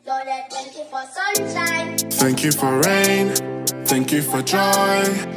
Lord, I thank you for sunshine. Thank you for rain, thank you for joy.